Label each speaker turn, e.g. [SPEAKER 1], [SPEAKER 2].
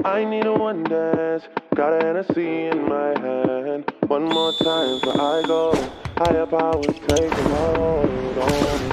[SPEAKER 1] I need a one dance, got a Hennessy in my hand. One more time before I go, higher powers taking hold on me.